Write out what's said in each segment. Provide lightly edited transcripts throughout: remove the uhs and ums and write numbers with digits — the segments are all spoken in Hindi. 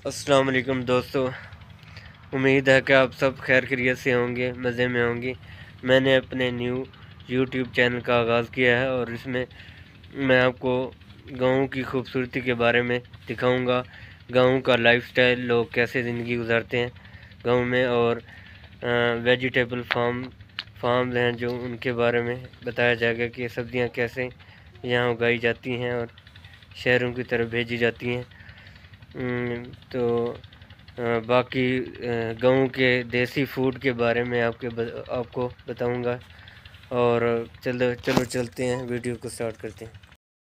अस्सलाम वालेकुम दोस्तों। उम्मीद है कि आप सब खैर खैरियत से होंगे, मज़े में होंगे। मैंने अपने न्यू यूट्यूब चैनल का आगाज़ किया है और इसमें मैं आपको गाँव की खूबसूरती के बारे में दिखाऊंगा। गाँव का लाइफस्टाइल, लोग कैसे ज़िंदगी गुजारते हैं गाँव में, और वेजिटेबल फार्म्स हैं जो उनके बारे में बताया जाएगा कि सब्ज़ियां कैसे यहाँ उगाई जाती हैं और शहरों की तरफ भेजी जाती हैं। तो बाकी गाँव के देसी फूड के बारे में आपको बताऊंगा। और चलो चलो चलते हैं, वीडियो को स्टार्ट करते हैं।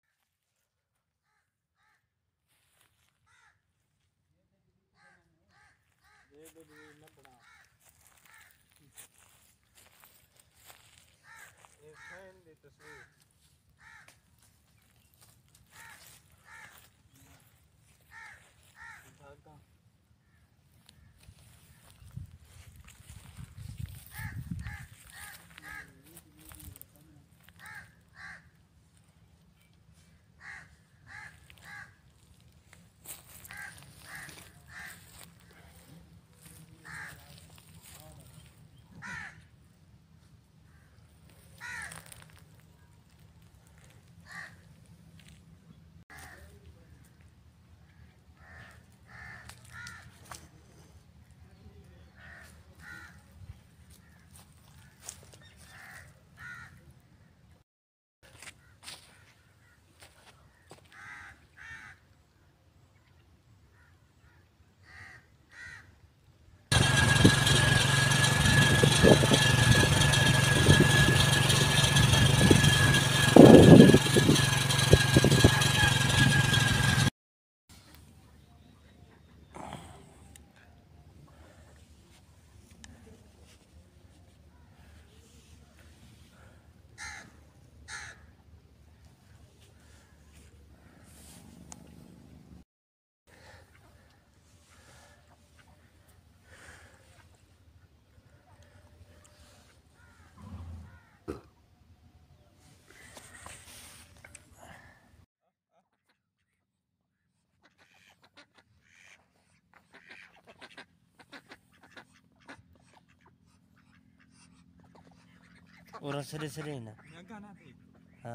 और सरे सरे ना, हाँ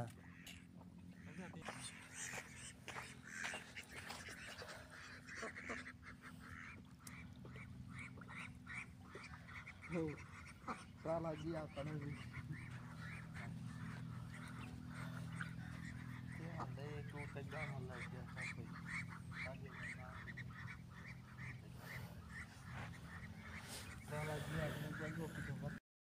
साला जी आता नहीं भी ये तो तगड़ा मोहल्ला क्या सब कोई आगे बढ़ना साला जी आपने जगह पे तो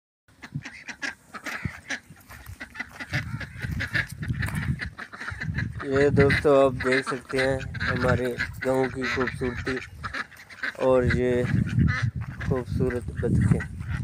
ये दोस्तों आप देख सकते हैं हमारे गाँव की खूबसूरती और ये खूबसूरत बतखें।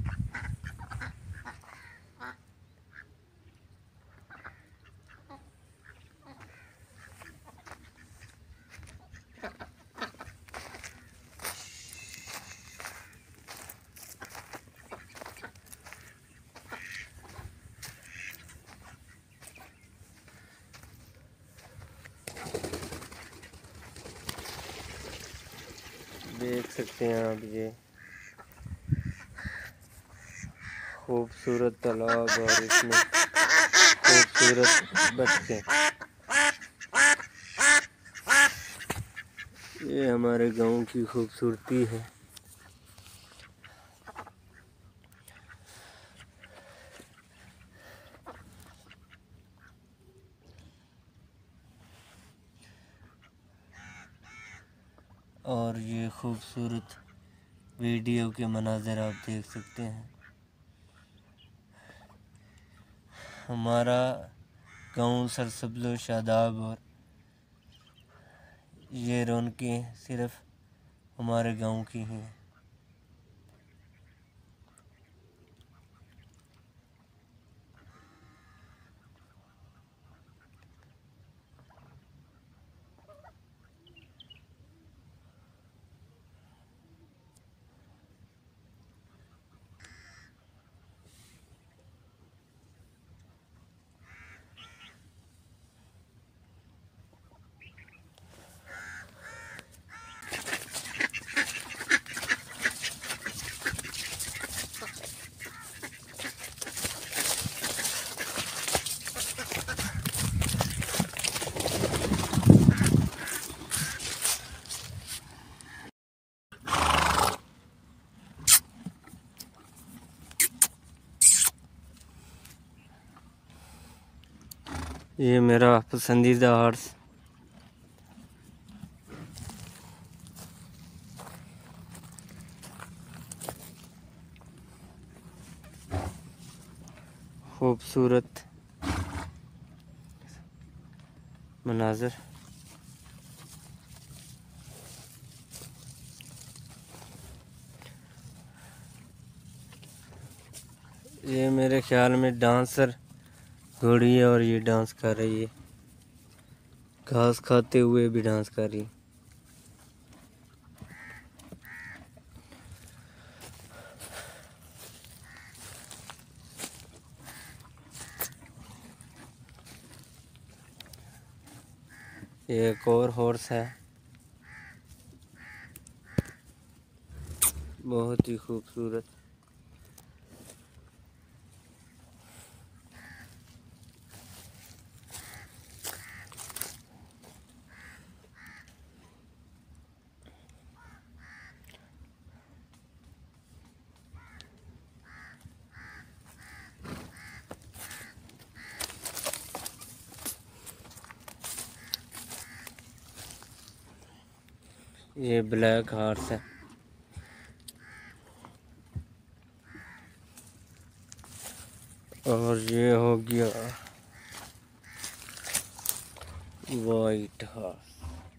देख सकते हैं आप ये खूबसूरत तालाब और इसमें खूबसूरत बतखें। ये हमारे गांव की खूबसूरती है। और ये खूबसूरत वीडियो के मनाज़र आप देख सकते हैं। हमारा गांव सरसब्ज़ व शादाब, और ये रौनकें सिर्फ हमारे गांव की ही हैं। ये मेरा पसंदीदा हॉर्स। खूबसूरत मनाज़र। ये मेरे ख्याल में डांसर घोड़ी है और ये डांस कर रही है, घास खाते हुए भी डांस कर रही है। ये एक और हॉर्स है, बहुत ही खूबसूरत। ये ब्लैक हॉर्स है। और ये हो गया वाइट हॉर्स।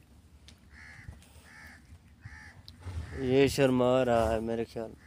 ये शर्मा रहा है मेरे ख्याल।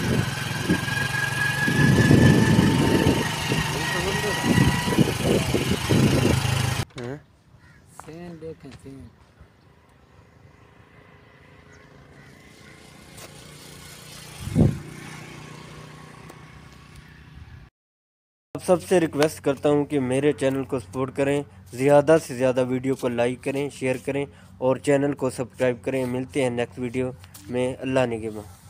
हाँ? सेन देखें सेन। आप सबसे रिक्वेस्ट करता हूँ कि मेरे चैनल को सपोर्ट करें, ज़्यादा से ज़्यादा वीडियो को लाइक करें, शेयर करें और चैनल को सब्सक्राइब करें। मिलते हैं नेक्स्ट वीडियो में। अल्लाह निगहबान।